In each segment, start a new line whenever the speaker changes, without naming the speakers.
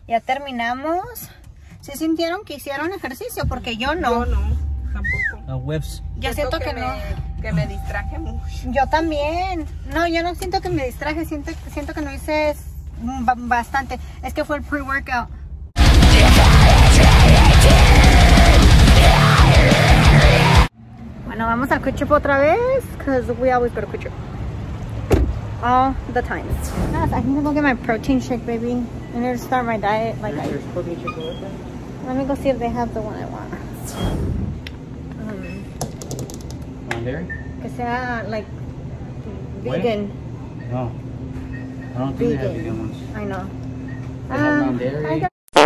Ya terminamos. ¿Se sintieron que hicieron ejercicio? Porque yo no.
Yo no, tampoco.
Webs.
Yo siento que no.
Que me distraje mucho.
Yo también. No, yo no siento que me distraje. Siento que no hice bastante. Es que fue el pre-workout. Bueno, vamos al Quick Trip otra vez. Because we always go to Quick Trip. All the time. Yes, I need to go get my protein shake, baby. I need to start my diet. Like
There's protein shake over there.
let me go see if they have the one I want.
Non-dairy?
Que sea like
What?
vegan.
No. I don't think they have vegan ones.
I know.
They have non-dairy.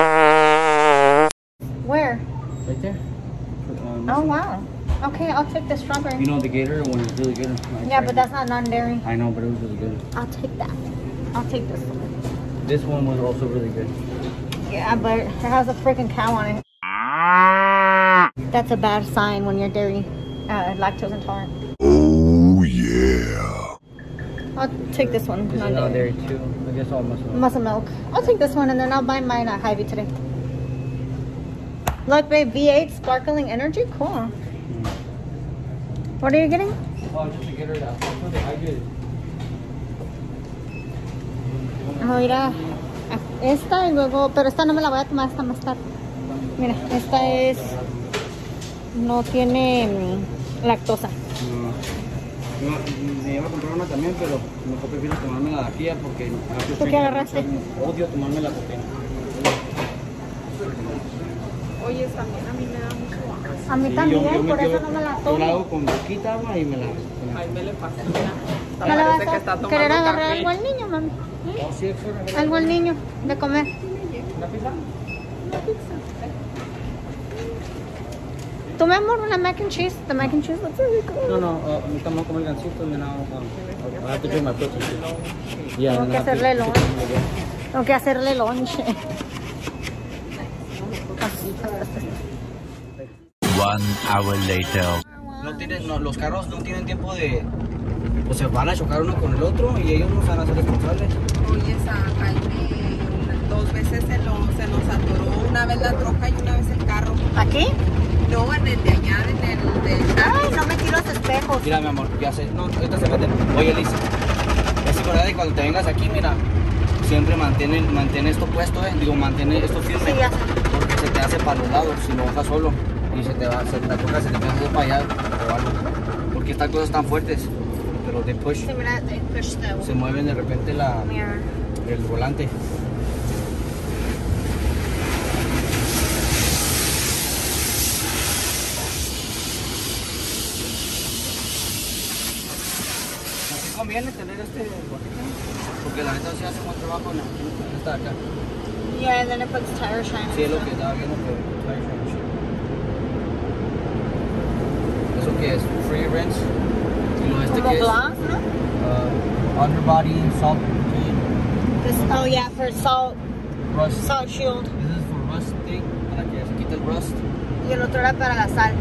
Where?
Right there.
Oh wow. Okay, I'll take the strawberry.
You know the Gator one is really good.
Yeah, but that's not non-dairy.
I know, but it was really good.
I'll take that. I'll take this one.
This one was also really good.
Yeah, but it has a freaking cow on it. That's a bad sign when you're dairy, lactose intolerant.
Oh yeah.
I'll take this one.
This is non-dairy too. I guess all
Muscle milk. I'll take this one and then I'll buy mine at Hy-Vee today. Look, babe, V8 sparkling energy. Cool. What are you getting?
Oh, just to get her that. I did.
Mira, esta y luego, pero esta no me la voy a tomar hasta más tarde. Mira, esta es, no tiene lactosa.
No, me iba a comprar una también, pero mejor prefiero tomarme la de aquí porque...
¿Tú qué agarraste?
Odio tomarme la cocaína.
Oye, también a mí me da mucho asco.
A mí
Sí,
también, por eso no me la
Yo la
tomo.
hago con poquita agua y me la...
Ay, me le fascina.
¿No le vas
Parece que está
a
tomando
querer agarrar
café.
algo al niño, mami?
Oh, sí, fuera.
Algo al niño de comer.
¿Una pizza?
¿Tú, mi amor, una mac and cheese? The mac and cheese looks really good.
No, ahorita vamos a comer gansito y I have to drink my protein shake. Yeah,
Tengo que hacerle lunch. Tengo que hacerle lunch.
1 hour later.
Los carros no tienen tiempo de... Pues se van a chocar uno con el otro y ellos no se van a hacer responsables.
Oye, Jaime, 2 veces se nos atoró. Una vez la troca y una vez el carro.
¿Aquí?
No, en el de allá, en el de...
Ay, no me tiro los espejos.
Mira, mi amor, ya sé. No, ahorita se meten. Oye, Liz, es verdad que cuando te vengas aquí, mira, siempre mantén esto puesto, digo, mantén esto firme.
Sí, ya sé.
Porque se te hace para los lados si no bajas solo. Y la troca se te empieza a hacer para allá o algo. Porque estas cosas están fuertes. Pero de push,
Sí, mira, they push the
se mueven de repente
mirror.
el volante. Así conviene tener este boquete, porque la neta sí hace buen trabajo en esta de acá.
Yeah, and then it puts tire shine.
Sí, es lo que estaba viendo que ¿eso qué es? Free rinse. Y lo este
Como
que es
gloss, ¿no?
underbody, salt clean,
This, oh yeah, for salt
rust.
shield.
This is for rust thing, para que se quite el rust.
Y el otro era para la sal.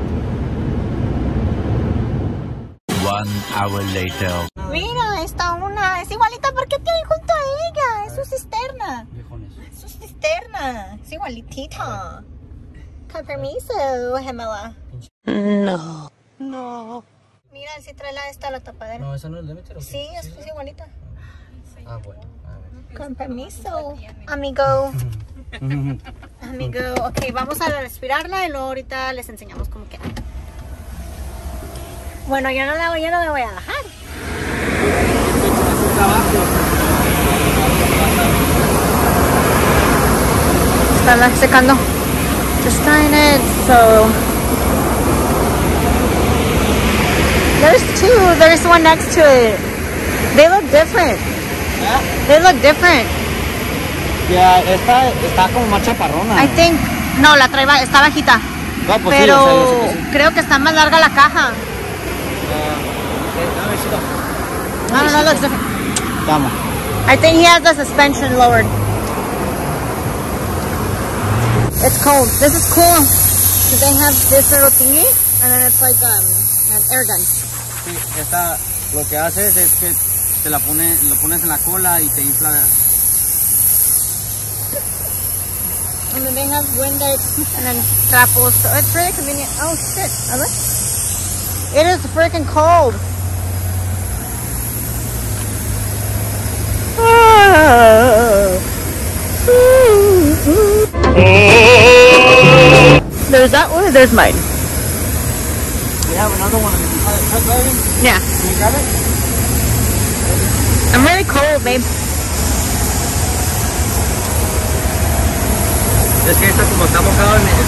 1 hour later.
Mira, esta una es igualita. ¿Por qué te hay junto a ella? Es su cisterna.
Viejones.
Es su cisterna. Es igualitita. Con permiso, gemela.
No.
No. Mira, si trae la tapadera.
No, esa no es Limiter.
Sí, es igualita.
Ah, bueno. A ver.
Con permiso, amigo. Amigo. Ok, vamos a respirarla y luego ahorita les enseñamos cómo queda. Bueno, yo no me voy a bajar. Está secando. Está en it, so... There's one next to it. They look different. They look different.
Ya, esta está como más chaparrona.
I think, no, la trae, está bajita.
No, pues
Pero
sí, o sea, yo sé que sí.
creo que está más larga la caja. No, looks different.
Vamos.
I think he has the suspension lowered. It's cold. This is cool. Because they have this little thingy, and then it's like an air gun.
Sí, esta lo que haces es que lo pones en la cola y te infla.
And then they have window and then trapos. So it's really convenient. Oh shit, look. It is freaking cold. There's that one, there's mine.
We have another one.
Yeah.
Can you grab it?
I'm really cold, babe.
Es que esta como está mojado en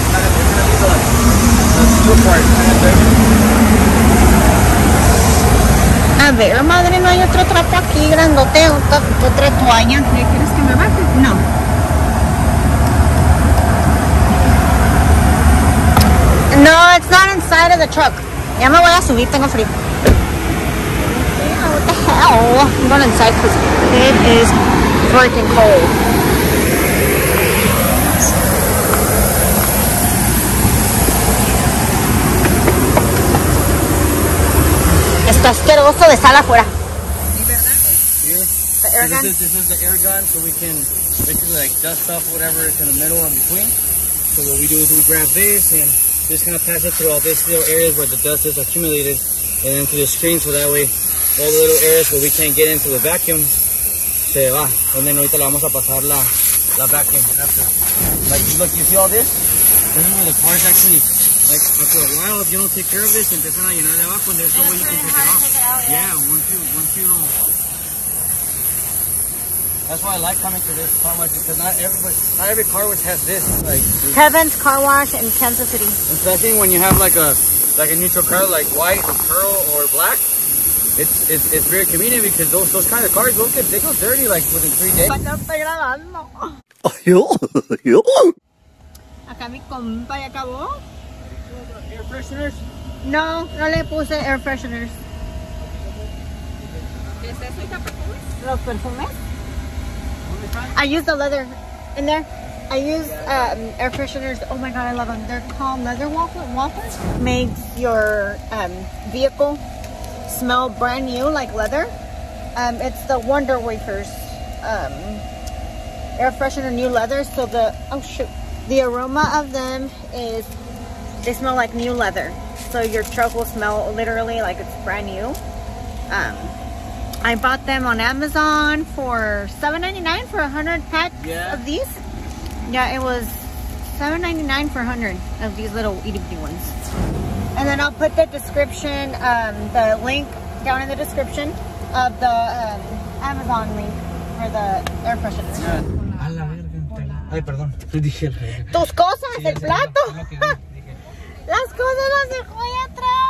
A ver, madre, no hay otro trapo aquí grandote, otra toalla.
¿Quieres que me baje?
No. No, it's not inside of the truck. Ya me voy a subir, tengo frío. Yeah, what the hell? I'm going inside because it is freaking cold. Está asqueroso de sal afuera. The air gun?
This is the air gun, so we can basically like dust off whatever is in the middle and between. So what we do is we grab this and just kind of pass it through all these little areas where the dust is accumulated and then to the screen, so that way all the little areas where we can't get into the vacuum se va. And then ahorita le vamos a pasar la vacuum after. Like look, you see all this? This is where the cars actually, like after a while, if you don't take care of this, empiezan a llenar de abajo and there's no way you can take it off. Yeah, once you don't. That's why I like coming to this car wash, because not every car wash has this. Like
Kevin's Car Wash in Kansas City.
especially when you have like a neutral color like white, pearl, or black. It's very convenient because those kind of cars they go dirty like within 3 days.
Acá mi compa ya acabó.
Air fresheners.
No, no le puse air fresheners.
¿Es eso, hija, perfumes?
Los perfumes. I use the leather in there. I use air fresheners. Oh my god, I love them. They're called leather waffles. Makes your vehicle smell brand new like leather. It's the Wonder Wafers air freshener new leather. So the aroma of them is they smell like new leather. So your truck will smell literally like it's brand new. I bought them on Amazon for $7.99 for 100 packs of these. Yeah, it was $7.99 for 100 of these little itty bitty ones. And then I'll put the description, the link down in the description of the Amazon link for the air freshener.
A la verga. Ay, perdón. Dije.
Tus cosas, el plato. Las cosas las dejó ahí atrás.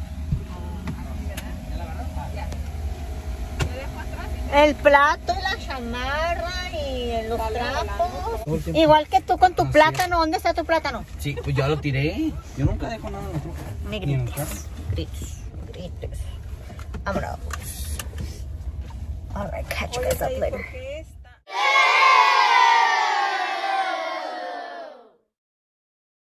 El plato y la chamarra y los trapos. Igual que tú con tu plátano. ¿Dónde está tu plátano?
Sí, pues ya lo tiré. Yo nunca dejo nada.
Me grites. Grites. Vámonos. Alright, catch you guys up later.